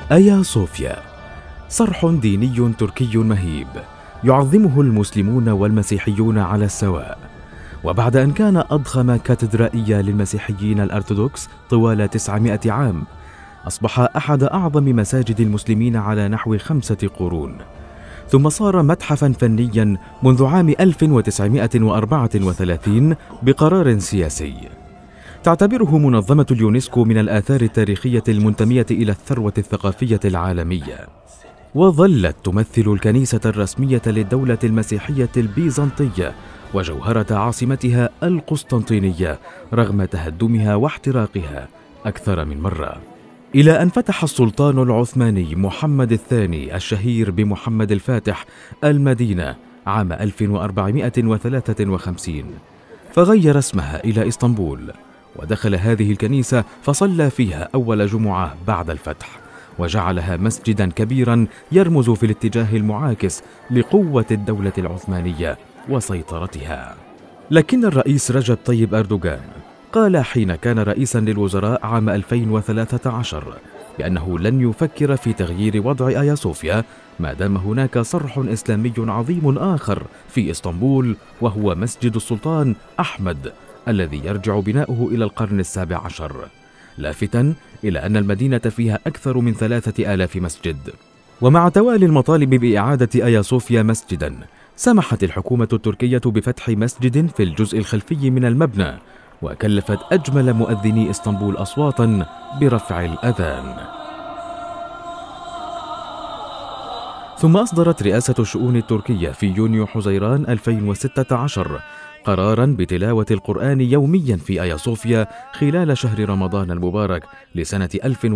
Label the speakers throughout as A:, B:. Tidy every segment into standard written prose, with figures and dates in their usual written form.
A: آيا صوفيا صرح ديني تركي مهيب يعظمه المسلمون والمسيحيون على السواء. وبعد أن كان أضخم كاتدرائية للمسيحيين الأرثوذكس طوال 900 عام، أصبح أحد أعظم مساجد المسلمين على نحو 5 قرون، ثم صار متحفا فنيا منذ عام 1934 بقرار سياسي. تعتبره منظمة اليونسكو من الآثار التاريخية المنتمية إلى الثروة الثقافية العالمية، وظلت تمثل الكنيسة الرسمية للدولة المسيحية البيزنطية وجوهرة عاصمتها القسطنطينية رغم تهدمها واحتراقها أكثر من مرة، إلى أن فتح السلطان العثماني محمد الثاني الشهير بمحمد الفاتح المدينة عام 1453، فغير اسمها إلى إسطنبول، ودخل هذه الكنيسة فصلى فيها أول جمعة بعد الفتح، وجعلها مسجدا كبيرا يرمز في الاتجاه المعاكس لقوة الدولة العثمانية وسيطرتها. لكن الرئيس رجب طيب أردوغان قال حين كان رئيسا للوزراء عام 2013 بأنه لن يفكر في تغيير وضع آيا صوفيا ما دام هناك صرح إسلامي عظيم آخر في إسطنبول، وهو مسجد السلطان أحمد الذي يرجع بناؤه إلى القرن ال17، لافتا إلى أن المدينة فيها أكثر من 3000 مسجد. ومع توالي المطالب بإعادة آيا صوفيا مسجدا، سمحت الحكومة التركية بفتح مسجد في الجزء الخلفي من المبنى، وكلفت أجمل مؤذني إسطنبول أصواتا برفع الأذان. ثم أصدرت رئاسة الشؤون التركية في يونيو حزيران 2016 قراراً بتلاوة القرآن يومياً في آيا صوفيا خلال شهر رمضان المبارك لسنة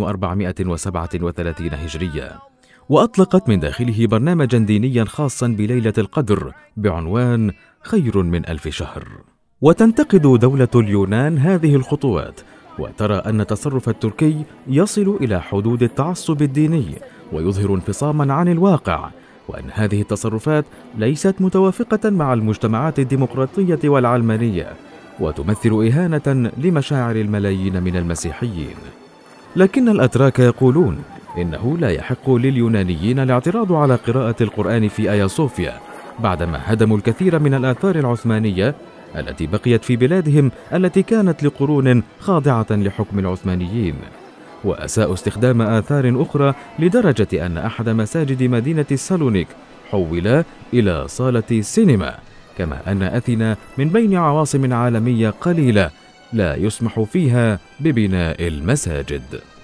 A: 1437 هجرية، وأطلقت من داخله برنامجاً دينياً خاصاً بليلة القدر بعنوان خير من 1000 شهر. وتنتقد دولة اليونان هذه الخطوات، وترى أن التصرف التركي يصل إلى حدود التعصب الديني ويظهر انفصاماً عن الواقع، وأن هذه التصرفات ليست متوافقة مع المجتمعات الديمقراطية والعلمانية، وتمثل إهانة لمشاعر الملايين من المسيحيين. لكن الأتراك يقولون إنه لا يحق لليونانيين الاعتراض على قراءة القرآن في آيا صوفيا بعدما هدموا الكثير من الآثار العثمانية التي بقيت في بلادهم التي كانت لقرون خاضعة لحكم العثمانيين، وأساءوا استخدام آثار أخرى لدرجة أن أحد مساجد مدينة سالونيك حول إلى صالة سينما، كما أن أثينا من بين عواصم عالمية قليلة لا يسمح فيها ببناء المساجد.